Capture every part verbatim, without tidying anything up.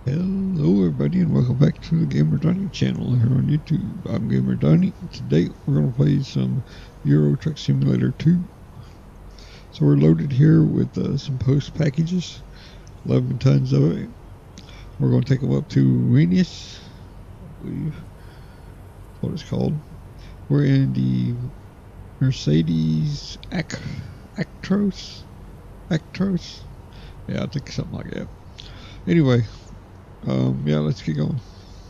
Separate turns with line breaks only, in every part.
Hello everybody and welcome back to the Gamer Donny channel here on YouTube. I'm Gamer Donny. Today we're going to play some Euro Truck Simulator two. So we're loaded here with uh, some post packages, eleven tons of it. We're going to take them up to Renius, I believe that's what it's called. We're in the Mercedes Ac Actros? Actros? Yeah, I think something like that. Anyway, um, yeah, let's get going.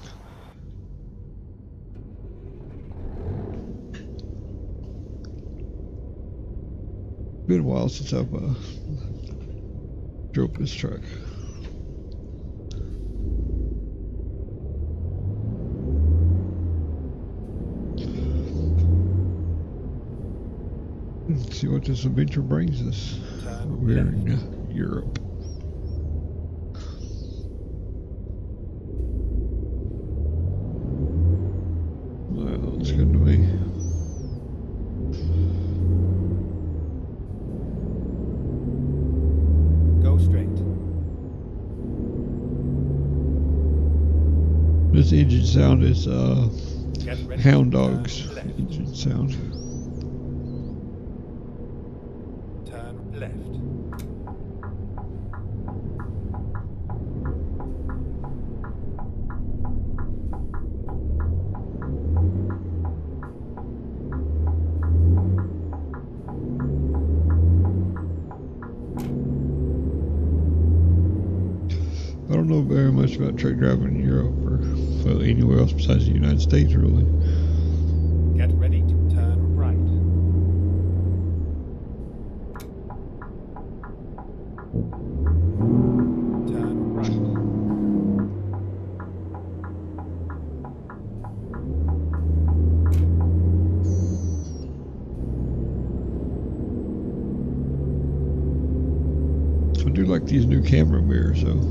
Been a while since I've uh, drove this truck. Let's see what this adventure brings us. We're in uh, Europe. Well, it's good to me.
Go straight.
This engine sound is uh, Hound Dog's
Turn
engine sound.
Turn left.
I don't know very much about truck driving in Europe or well, anywhere else besides the United States, really.
Get ready to turn right. Turn right.
I do like these new camera mirrors, though.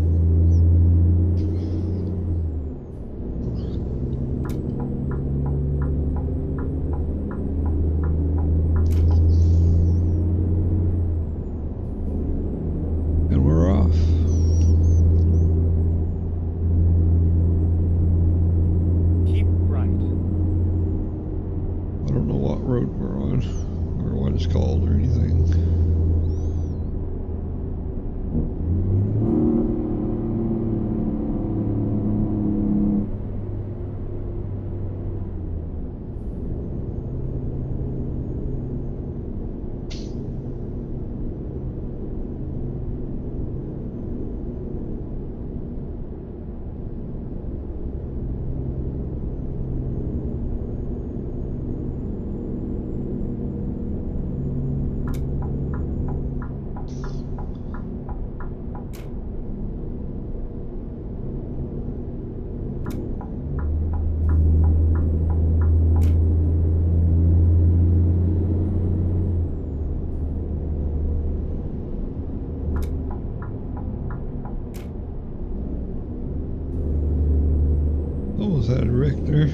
And we're off.
Keep right.
I don't know what road we're on or what it's called or anything. Almost had a wreck there.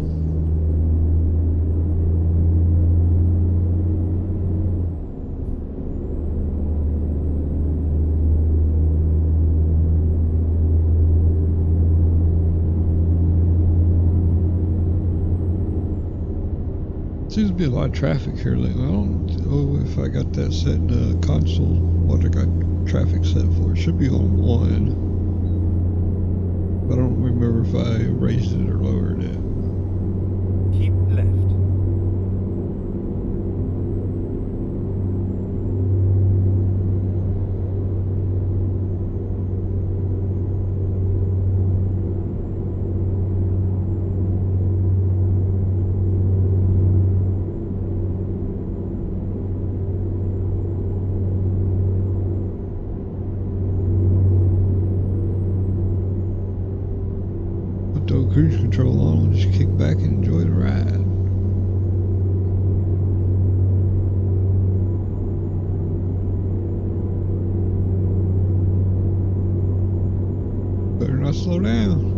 Seems to be a lot of traffic here lately. I don't know if I got that set in the console, what I got traffic set for. It should be on one. But I don't remember if I raised it or lowered it.
Keep left.
Put the cruise control on and just kick back and enjoy the ride. Better not slow down.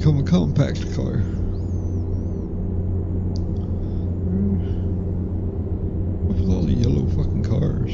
become a compact car. What's with all the yellow fucking cars?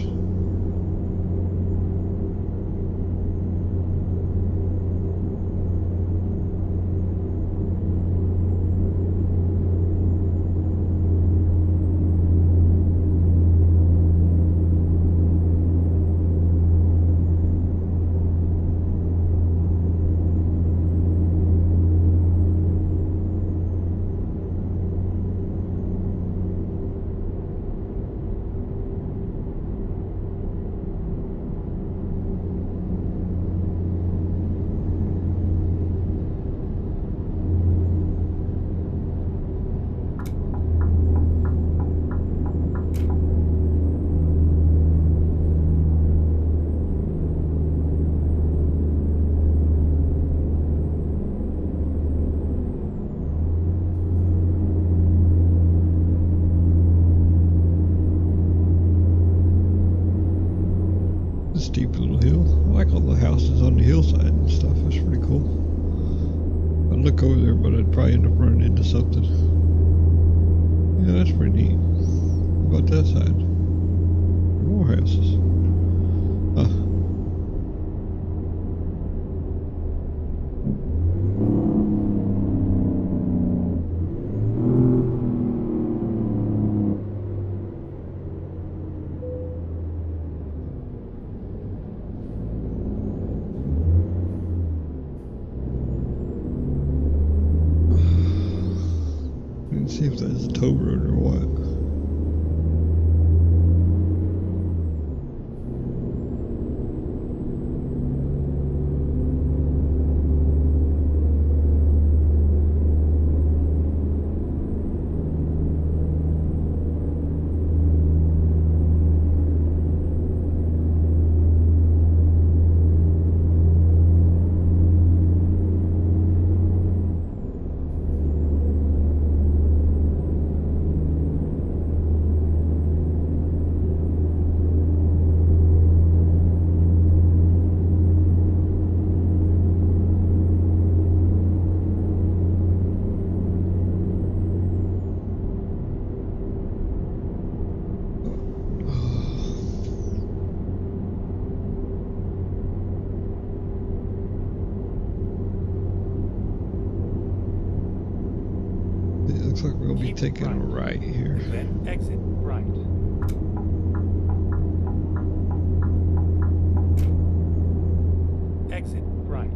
Steep little hill. I like all the houses on the hillside and stuff. That's pretty cool. I'd look over there, but I'd probably end up running into something. Yeah, that's pretty neat. What about that side? More houses. Huh. See if that's a tow road or what. Looks like we'll be
Keep
taking a right here.
Then exit right. Exit right.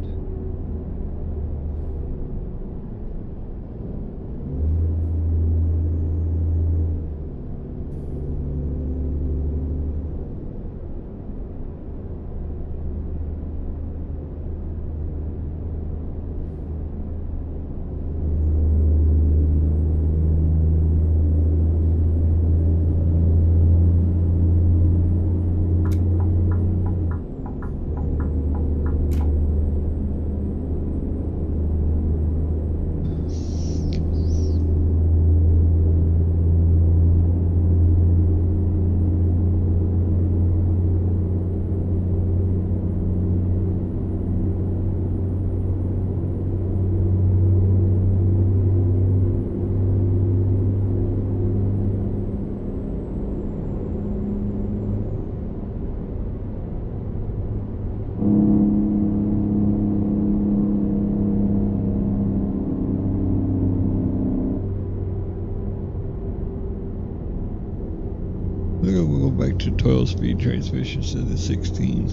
Look at we'll go back to twelve speed transmission instead of sixteen.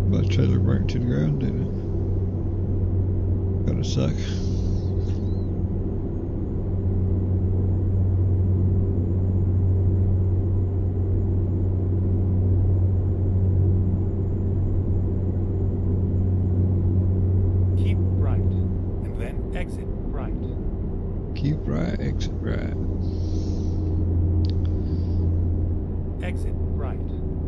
My trailer burnt to the ground, didn't it? Gotta suck.
Keep right, and then exit right.
Keep right, exit right.
Exit right.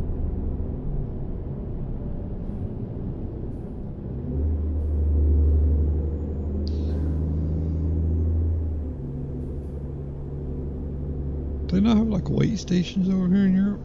Do they not have like wait stations over here in Europe?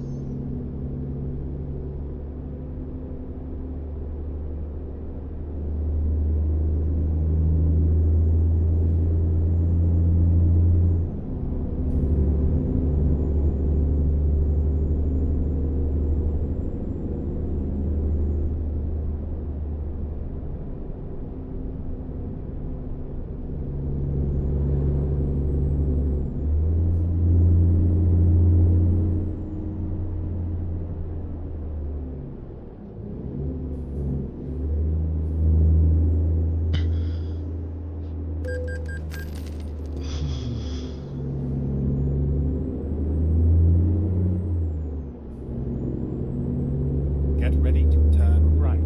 Get ready to turn right.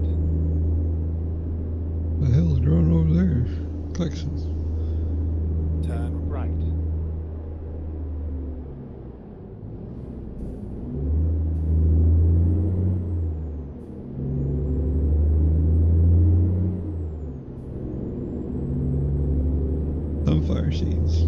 The hell's growing over there? Klexons.
Turn right.
Sunfire seeds.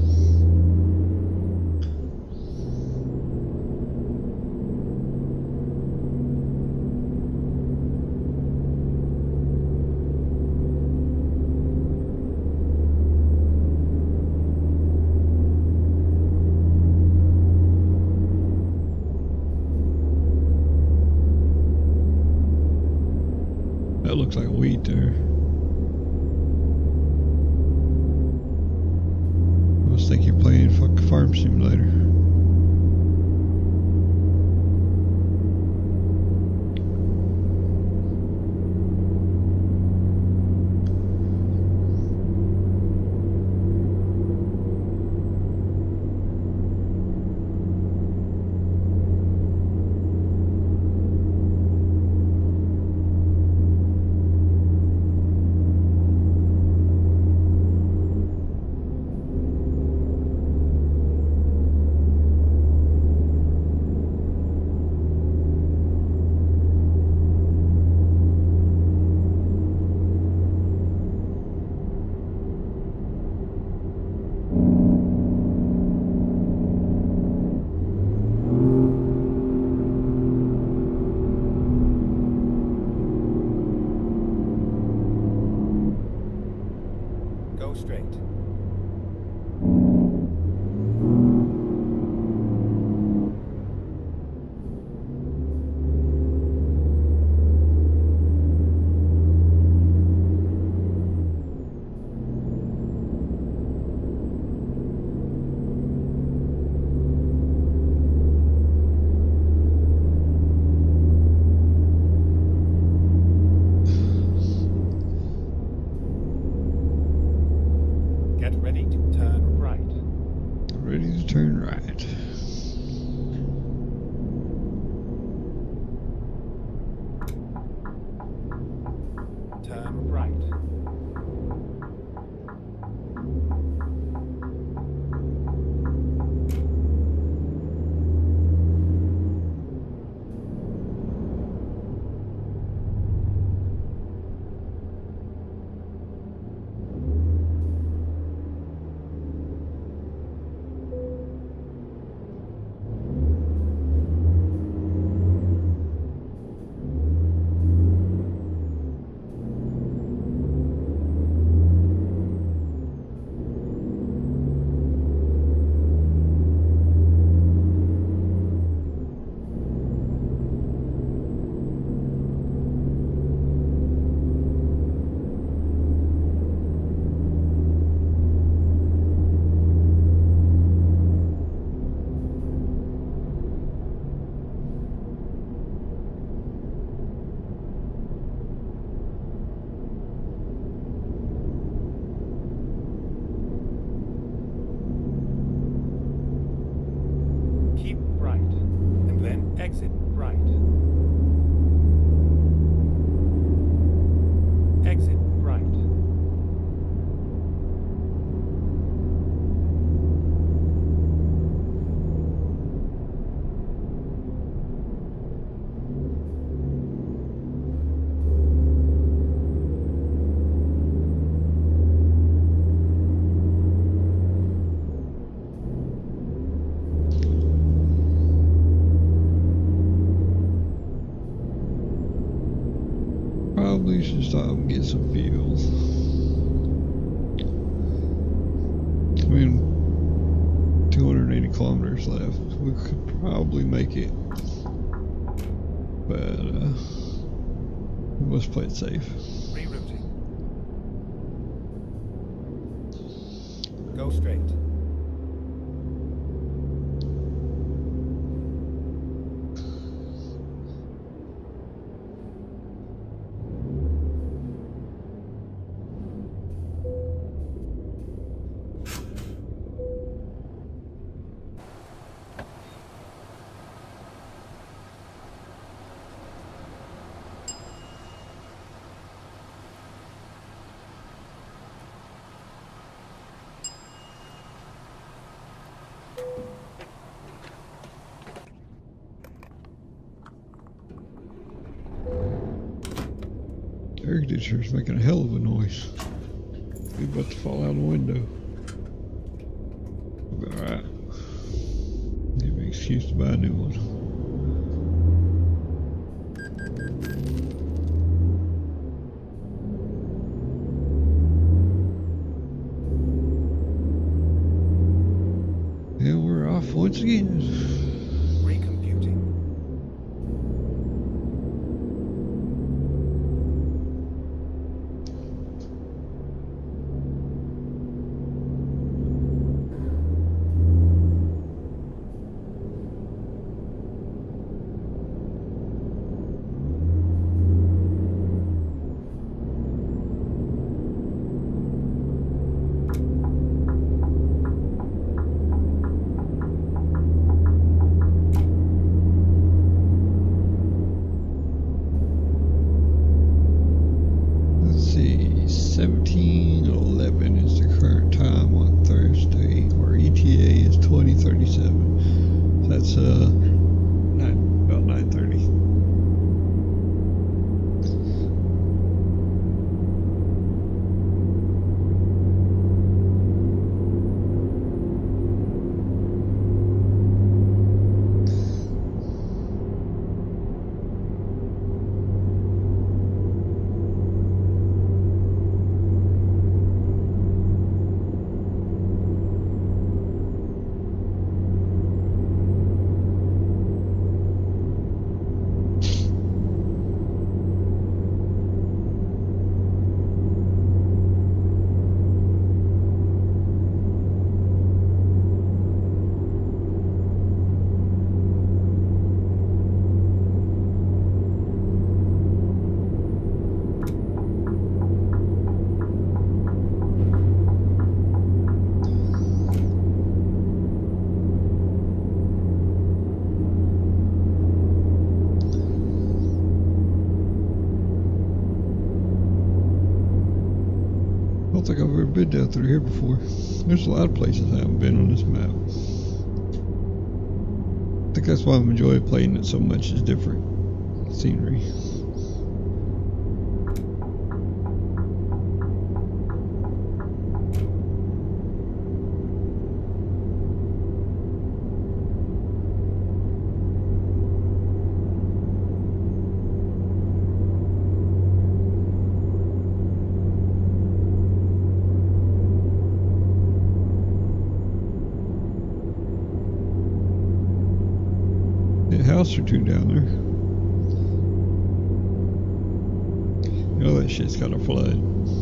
That looks like wheat there. I was thinking playing fuck Farm Simulator.
Go straight. Get ready to turn right.
Ready to turn right.
Turn right.
probably should stop and get some fuel. I mean, two hundred eighty kilometers left. We could probably make it, but uh, we must play it safe.
Rerouting. Go straight.
Air conditioner's making a hell of a noise. We're about to fall out of the window. We'll be alright. Give me an excuse to buy a new one. And we're off once again.
Recomputing.
seventeen eleven is the current time on Thursday. Our E T A is twenty thirty-seven. That's uh nine, about nine thirty. I don't think I've ever been down through here before. There's a lot of places I haven't been on this map. I think that's why I'm enjoying playing it so much, is different scenery. House or two down there. You know that shit's got a flood.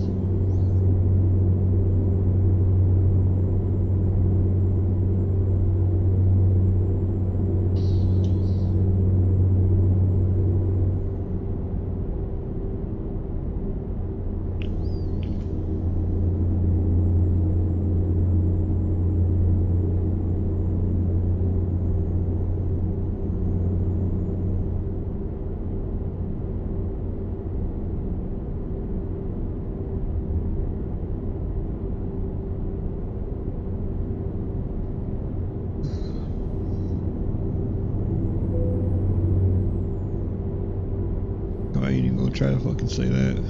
I ain't even gonna try to fucking say that.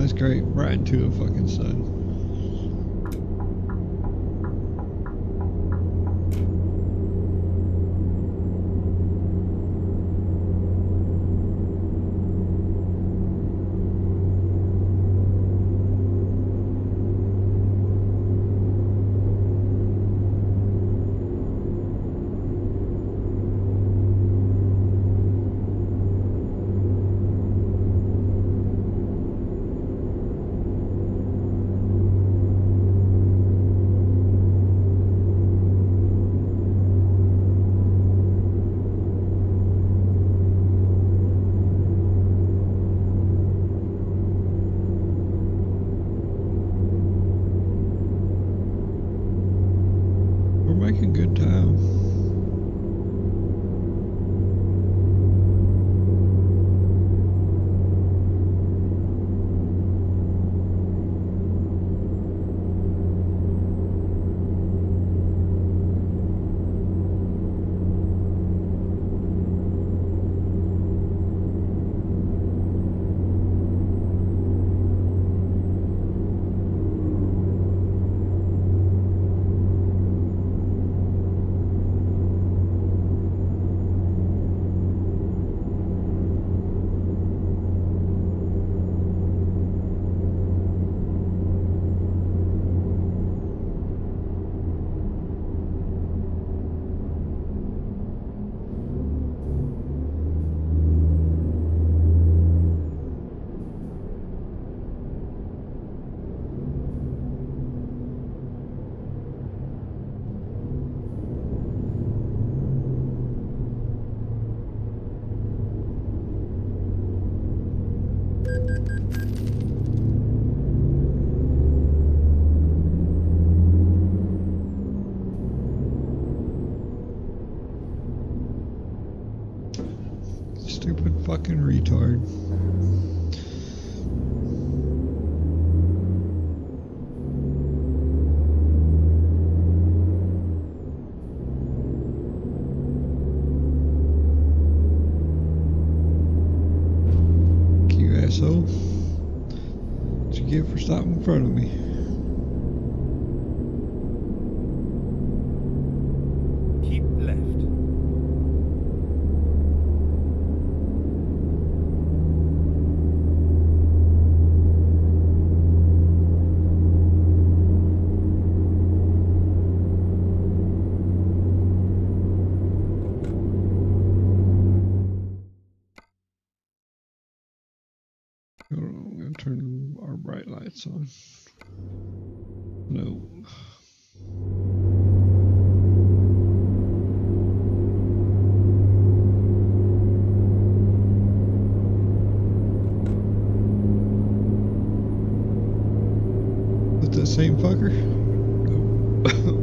that's great. Right into the fucking sun. Making good time. Stupid fucking retard. You asshole. What'd you get for stopping in front of me?
Keep left.
Hold on, I'm gonna turn our bright lights on. No. With that same fucker? No.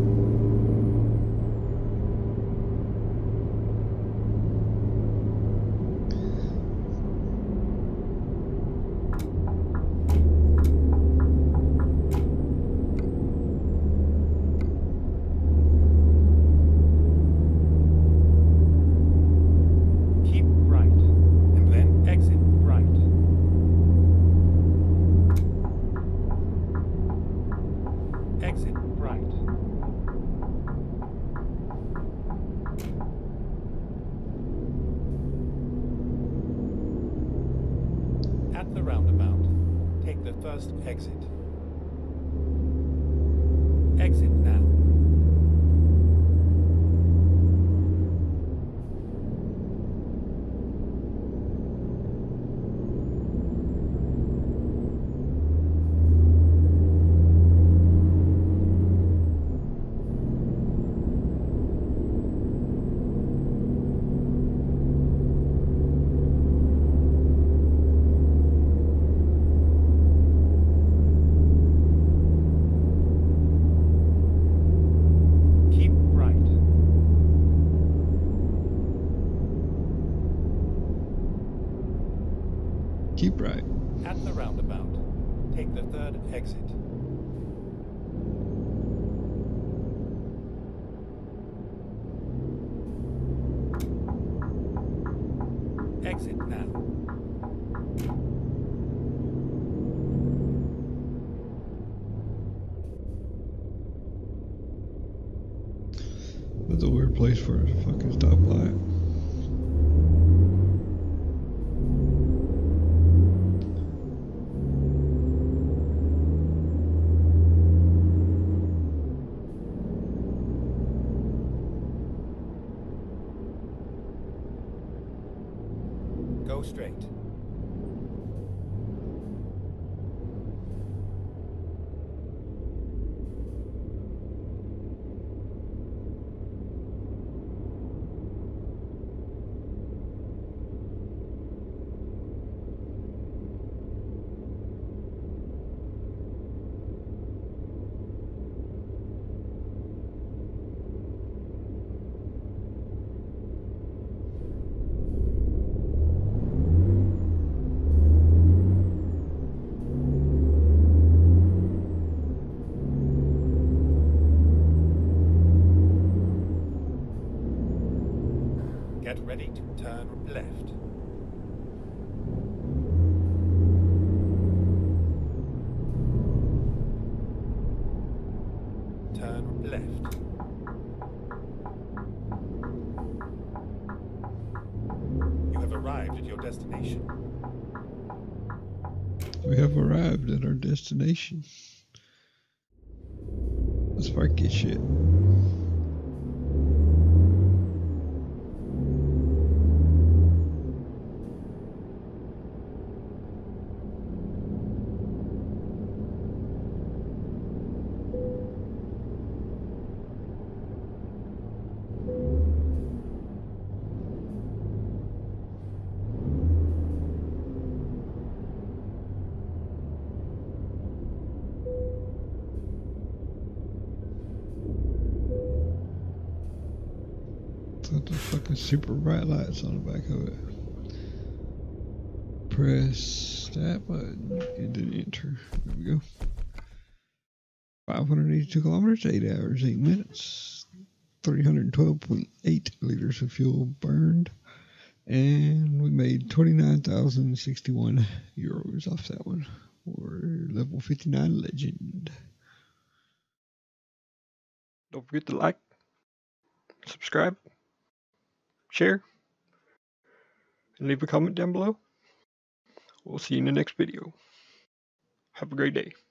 Keep right, and then exit right. Exit right. At the roundabout, take the first exit. Exit now. Keep right.
Keep right.
At the roundabout, take the third exit. Exit now.
place for us to fucking stop by.
Go straight. Get ready to turn left. Turn left. You have arrived at your destination.
We have arrived at our destination. Let's park this shit. Got the fucking super bright lights on the back of it. Press that button and then enter. There we go. five hundred eighty-two kilometers, eight hours, eight minutes, three hundred twelve point eight liters of fuel burned, and we made twenty-nine thousand sixty-one euros off that one. We're level fifty-nine legend.
Don't forget to like, subscribe, share, and leave a comment down below. We'll see you in the next video. Have a great day.